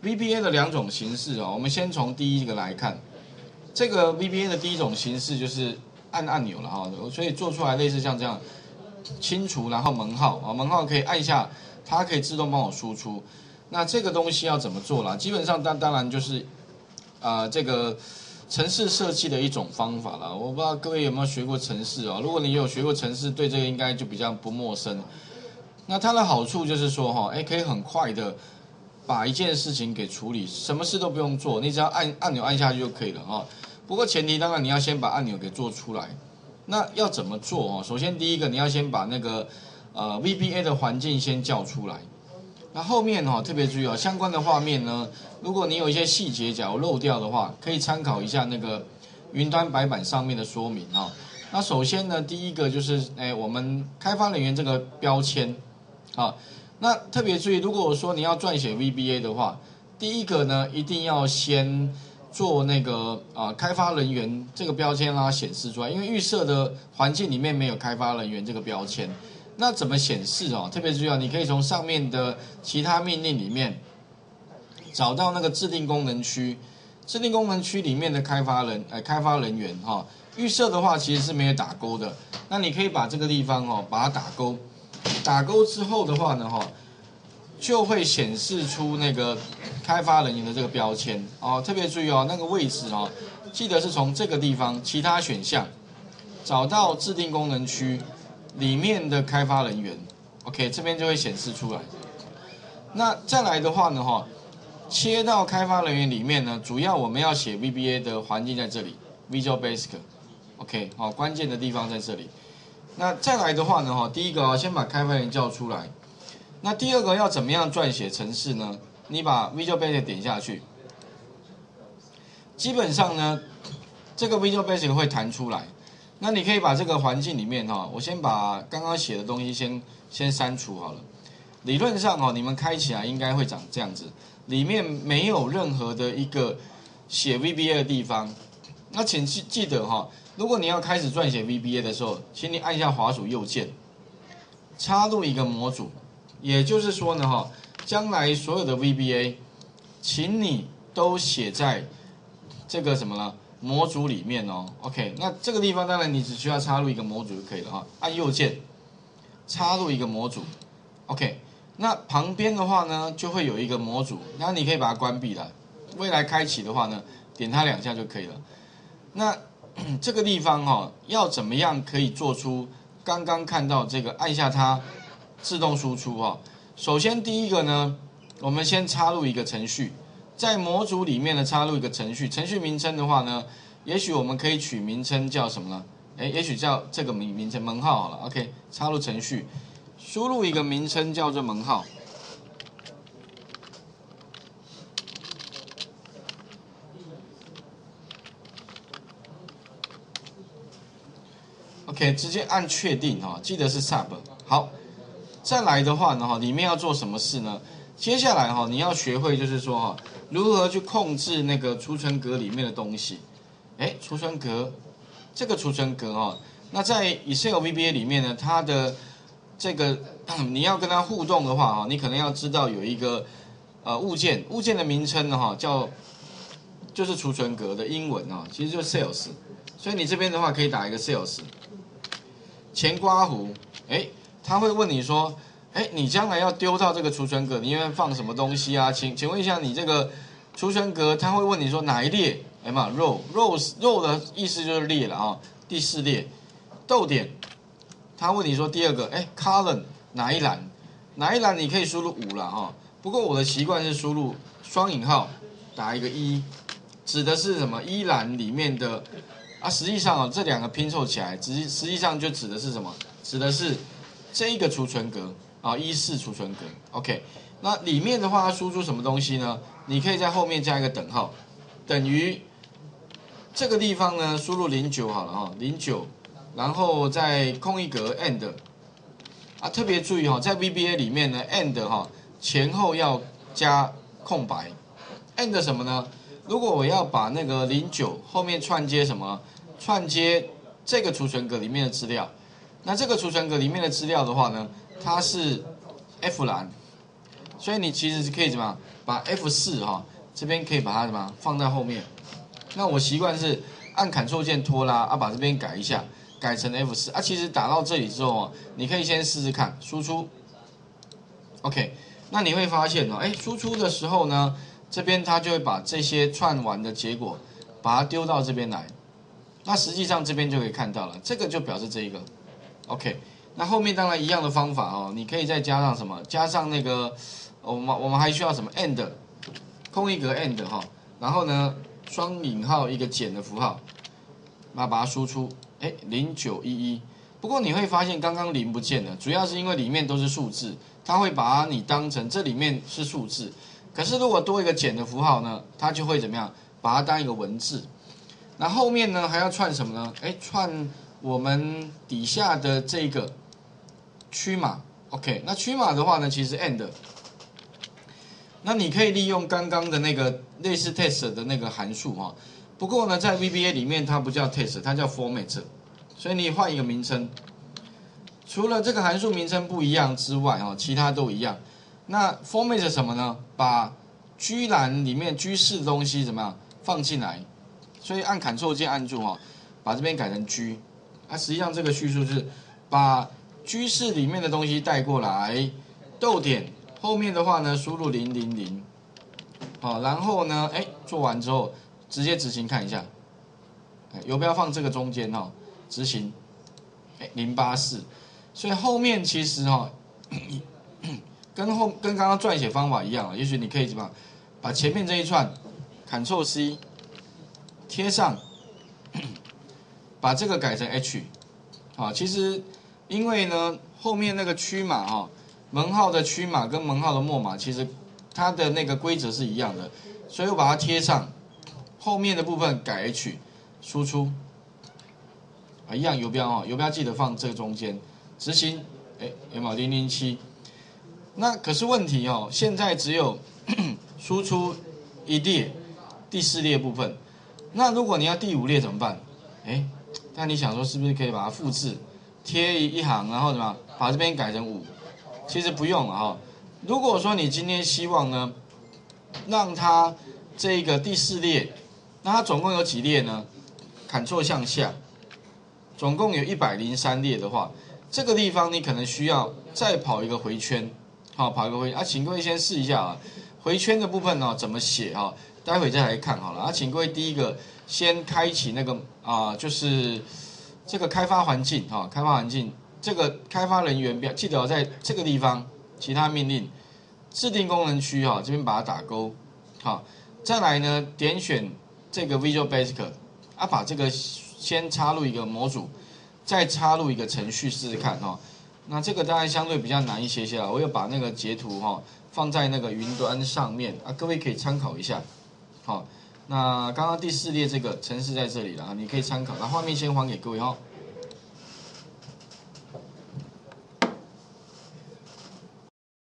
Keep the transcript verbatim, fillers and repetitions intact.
V B A 的两种形式哦，我们先从第一个来看。这个 V B A 的第一种形式就是按按钮了哈，所以做出来类似像这样清除，然后门号啊，门号可以按下，它可以自动帮我输出。那这个东西要怎么做啦？基本上当当然就是啊、呃、这个程式设计的一种方法啦。我不知道各位有没有学过程式啊？如果你有学过程式，对这个应该就比较不陌生。那它的好处就是说哈，哎，可以很快的把一件事情给处理，什么事都不用做，你只要按按钮按下去就可以了哈。不过前提当然你要先把按钮给做出来。那要怎么做哦？首先第一个你要先把那个呃 V B A 的环境先叫出来。那后面哈、哦、特别注意哦，相关的画面呢，如果你有一些细节假如漏掉的话，可以参考一下那个云端白板上面的说明哈、哦。那首先呢，第一个就是哎我们开发人员这个标签啊。那特别注意，如果我说你要撰写 V B A 的话，第一个呢，一定要先做那个啊、呃、开发人员这个标签让它显示出来，因为预设的环境里面没有开发人员这个标签，那怎么显示哦？特别注意啊，你可以从上面的其他命令里面找到那个制定功能区，制定功能区里面的开发人呃开发人员哈、哦，预设的话其实是没有打勾的，那你可以把这个地方哦把它打勾。打勾之后的话呢，哈，就会显示出那个开发人员的这个标签哦。特别注意哦，那个位置哦，记得是从这个地方其他选项找到制定功能区里面的开发人员 ，OK， 这边就会显示出来。那再来的话呢，哈，切到开发人员里面呢，主要我们要写 V B A 的环境在这里 ，Visual Basic，OK， 好，关键的地方在这里。那再来的话呢，哈，第一个啊，先把开发人员叫出来。那第二个要怎么样撰写程式呢？你把 Visual Basic 点下去，基本上呢，这个 Visual Basic 会弹出来。那你可以把这个环境里面哈，我先把刚刚写的东西先先删除好了。理论上哦，你们开起来应该会长这样子，里面没有任何的一个写 V B A 的地方。那请记记得哈。如果你要开始撰写 V B A 的时候，请你按下滑鼠右键，插入一个模组。也就是说呢，哈，将来所有的 V B A， 请你都写在这个什么呢？模组里面哦。OK， 那这个地方当然你只需要插入一个模组就可以了哈。按右键，插入一个模组。OK， 那旁边的话呢，就会有一个模组，然后你可以把它关闭了。未来开启的话呢，点它两下就可以了。那这个地方哈、哦，要怎么样可以做出刚刚看到这个按下它自动输出哈、哦？首先第一个呢，我们先插入一个程序，在模组里面呢插入一个程序，程序名称的话呢，也许我们可以取名称叫什么呢？哎，也许叫这个名名称门号好了 ，OK， 插入程序，输入一个名称叫做门号。OK， 直接按确定哈，记得是 sub。好，再来的话呢哈，里面要做什么事呢？接下来哈，你要学会就是说哈，如何去控制那个储存格里面的东西。哎，储存格，这个储存格哈，那在 Excel V B A 里面呢，它的这个你要跟它互动的话哈，你可能要知道有一个呃物件，物件的名称呢哈叫就是储存格的英文啊，其实就是 sales。所以你这边的话可以打一个 sales。前刮弧，哎，他会问你说，哎，你将来要丢到这个储存格，你愿意放什么东西啊？请请问一下，你这个储存格，他会问你说哪一列？哎嘛 ，row row row 的意思就是列了啊，第四列。逗点，他问你说第二个，哎 ，column 哪一栏？哪一栏你可以输入五了哈。不过我的习惯是输入双引号，打一个一，指的是什么？一栏里面的。啊，实际上啊，这两个拼凑起来，实实际上就指的是什么？指的是这一个储存格啊，一四储存格。OK， 那里面的话，它输出什么东西呢？你可以在后面加一个等号，等于这个地方呢，输入零九好了哈，零九，然后再空一格 and 啊，特别注意哈，在 V B A 里面呢 ，and 哈前后要加空白 ，and 什么呢？如果我要把那个零九后面串接什么？串接这个储存格里面的资料，那这个储存格里面的资料的话呢，它是 F 栏， 所以你其实是可以怎么样，把 F 四 哈这边可以把它怎么样放在后面。那我习惯是按 Ctrl 键拖拉啊，把这边改一下，改成 F 四 啊。其实打到这里之后哦，你可以先试试看输出 ，OK。那你会发现哦，哎，输出的时候呢，这边它就会把这些串完的结果，把它丢到这边来。那实际上这边就可以看到了，这个就表示这一个 ，OK。那后面当然一样的方法哦，你可以再加上什么？加上那个，我们我们还需要什么 ？and 空一格 and 哈，然后呢，双引号一个减的符号，那把它输出，哎，零九一一。不过你会发现刚刚零不见了，主要是因为里面都是数字，它会把你当成这里面是数字。可是如果多一个减的符号呢，它就会怎么样？把它当一个文字。那后面呢还要串什么呢？哎，串我们底下的这个区码 ，OK。那区码的话呢，其实 and。那你可以利用刚刚的那个类似 test 的那个函数哈。不过呢，在 V B A 里面它不叫 test， 它叫 format。所以你换一个名称，除了这个函数名称不一样之外，哈，其他都一样。那 format 是什么呢？把居栏里面居士的东西怎么样放进来？所以按 Ctrl 键按住哈，把这边改成居。啊，实际上这个叙述是把居士里面的东西带过来，逗点后面的话呢，输入零零零，好，然后呢，哎，做完之后直接执行看一下，游标放这个中间哈。执行，哎，零八四，所以后面其实哈、哦，跟后跟刚刚撰写方法一样，也许你可以怎么样，把前面这一串 Ctrl C 贴上，把这个改成 H， 好，其实因为呢后面那个区码哈，门号的区码跟门号的末码其实它的那个规则是一样的，所以我把它贴上，后面的部分改 H， 输出。啊，一样游标哦，游标记得放这个中间，执行，哎，有没有零零七？那可是问题哦，现在只有输出一列，第四列部分。那如果你要第五列怎么办？哎，那你想说是不是可以把它复制，贴一行，然后怎么把这边改成五？其实不用了哈、哦。如果说你今天希望呢，让它这个第四列，那它总共有几列呢？Ctrl向下。总共有一百零三列的话，这个地方你可能需要再跑一个回圈，好，跑一个回圈啊，请各位先试一下啊，回圈的部分呢、哦、怎么写哈？待会再来看好了啊，请各位第一个先开启那个啊，就是这个开发环境哈，开发环境这个开发人员表记得要在这个地方，其他命令制定功能区哈，这边把它打勾，好，再来呢点选这个 Visual Basic 啊，把这个。先插入一个模组，再插入一个程序试试看哈、哦。那这个当然相对比较难一些些了，我有把那个截图哈、哦、放在那个云端上面啊，各位可以参考一下。好、哦，那刚刚第四列这个程式在这里了，你可以参考。那画面先还给各位哈、哦。